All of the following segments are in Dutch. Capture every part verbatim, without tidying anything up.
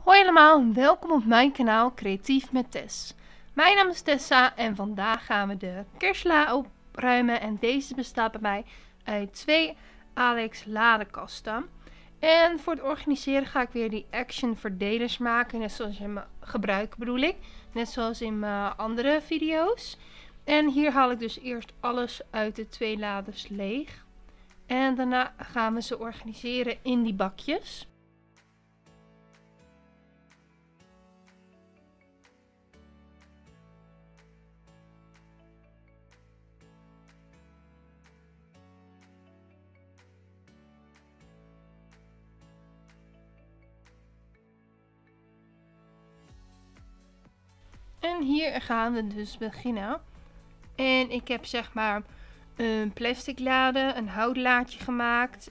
Hoi allemaal, welkom op mijn kanaal Creatief met Tess. Mijn naam is Tessa en vandaag gaan we de kerstsla opruimen en deze bestaat bij mij uit twee Alex ladekasten. En voor het organiseren ga ik weer die action verdelers maken, net zoals in mijn gebruiken bedoel ik, net zoals in mijn andere video's. En hier haal ik dus eerst alles uit de twee lades leeg en daarna gaan we ze organiseren in die bakjes. En hier gaan we dus beginnen. En ik heb zeg maar een plastic lade, een houtlaadje gemaakt.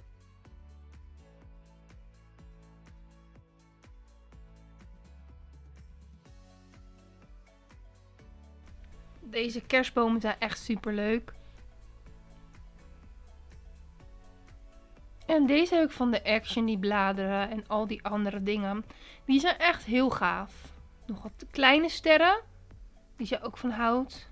Deze kerstbomen zijn echt super leuk. En deze heb ik van de Action, die bladeren en al die andere dingen. Die zijn echt heel gaaf. Nog wat kleine sterren. Die zijn ook van hout.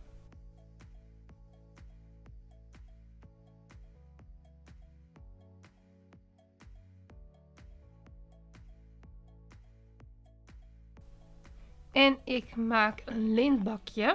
En ik maak een lintbakje.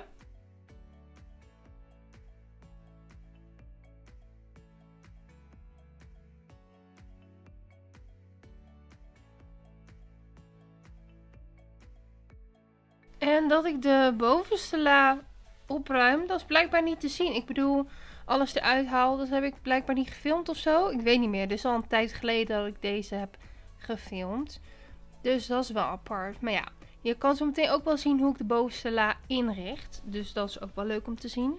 En dat ik de bovenste la opruim, dat is blijkbaar niet te zien. Ik bedoel, alles eruit haal, dat heb ik blijkbaar niet gefilmd of zo. Ik weet niet meer. Dit is al een tijd geleden dat ik deze heb gefilmd. Dus dat is wel apart. Maar ja, je kan zo meteen ook wel zien hoe ik de bovenste la inricht. Dus dat is ook wel leuk om te zien.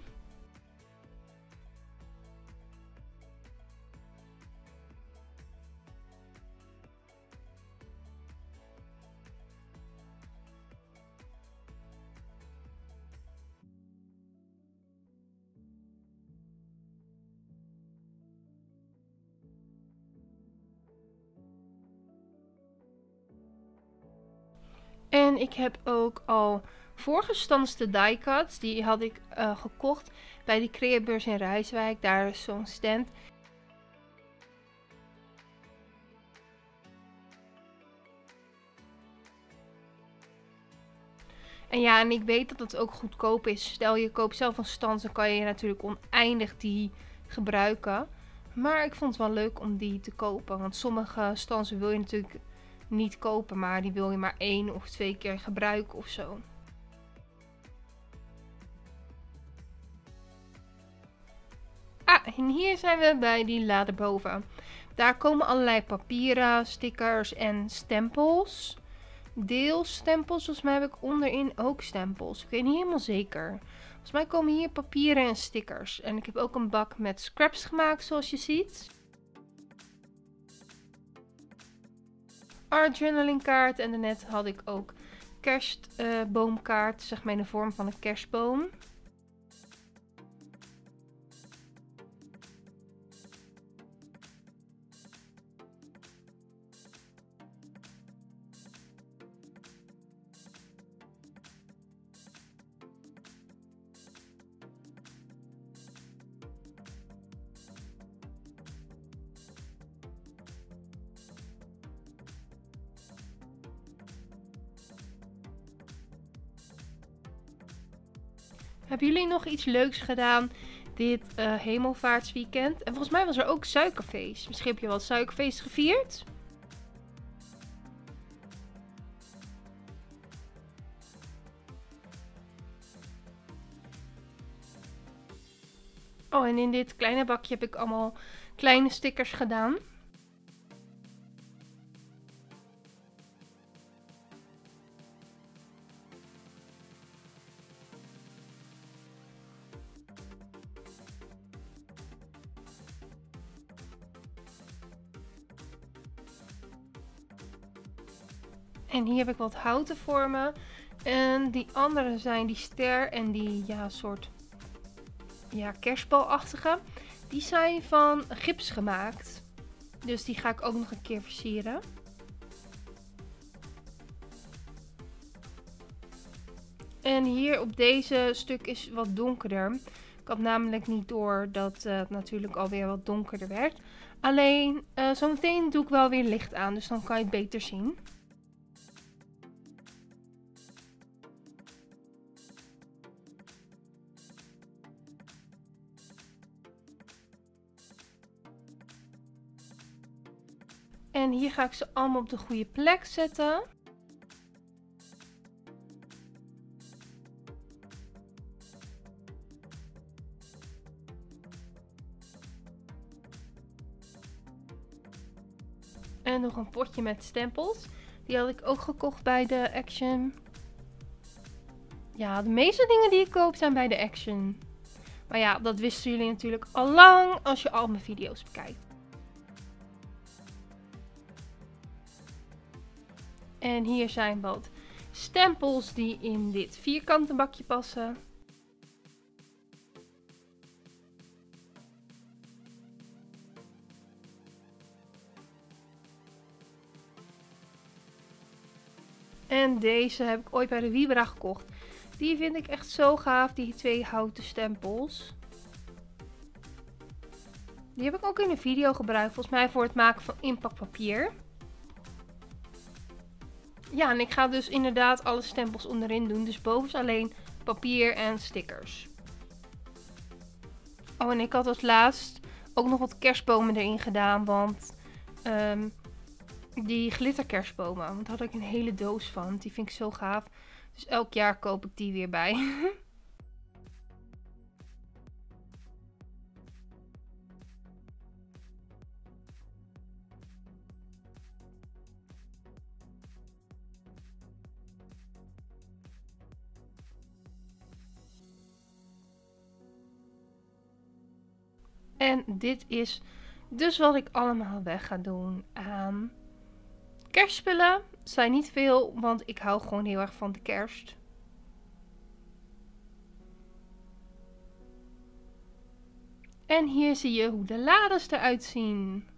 En ik heb ook al voorgestanste die cuts. Die had ik uh, gekocht bij die Creabeurs in Rijswijk. Daar is zo'n stand. En ja, en ik weet dat het ook goedkoop is. Stel je koopt zelf een stand, dan kan je natuurlijk oneindig die gebruiken. Maar ik vond het wel leuk om die te kopen. Want sommige stands wil je natuurlijk niet kopen, maar die wil je maar één of twee keer gebruiken of zo. Ah, en hier zijn we bij die lade boven. Daar komen allerlei papieren, stickers en stempels. Deels stempels, volgens mij heb ik onderin ook stempels. Ik weet niet helemaal zeker. Volgens mij komen hier papieren en stickers. En ik heb ook een bak met scraps gemaakt, zoals je ziet. Art journaling kaart en daarnet had ik ook kerstboomkaart, uh, zeg maar in de vorm van een kerstboom. Hebben jullie nog iets leuks gedaan dit uh, hemelvaartsweekend? En volgens mij was er ook suikerfeest. Misschien heb je wel suikerfeest gevierd? Oh, en in dit kleine bakje heb ik allemaal kleine stickers gedaan. En hier heb ik wat houten vormen. En die andere zijn die ster en die ja, soort ja, kerstbalachtige. Die zijn van gips gemaakt. Dus die ga ik ook nog een keer versieren. En hier op deze stuk is wat donkerder. Ik had namelijk niet door dat uh, het natuurlijk alweer wat donkerder werd. Alleen uh, zometeen doe ik wel weer licht aan, dus dan kan je het beter zien. En hier ga ik ze allemaal op de goede plek zetten. En nog een potje met stempels. Die had ik ook gekocht bij de Action. Ja, de meeste dingen die ik koop zijn bij de Action. Maar ja, dat wisten jullie natuurlijk al lang als je al mijn video's bekijkt. En hier zijn wat stempels die in dit vierkante bakje passen. En deze heb ik ooit bij de Vibra gekocht. Die vind ik echt zo gaaf, die twee houten stempels. Die heb ik ook in een video gebruikt, volgens mij voor het maken van inpakpapier. Ja, en ik ga dus inderdaad alle stempels onderin doen. Dus boven is alleen papier en stickers. Oh, en ik had als laatst ook nog wat kerstbomen erin gedaan, want um, die glitterkerstbomen, want daar had ik een hele doos van. Die vind ik zo gaaf. Dus elk jaar koop ik die weer bij. En dit is dus wat ik allemaal weg ga doen aan kerstspullen. Het zijn niet veel, want ik hou gewoon heel erg van de kerst. En hier zie je hoe de lades eruit zien.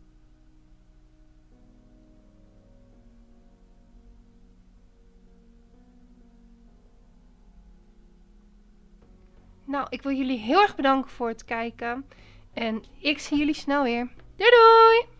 Nou, ik wil jullie heel erg bedanken voor het kijken. En ik zie jullie snel weer. Doei doei!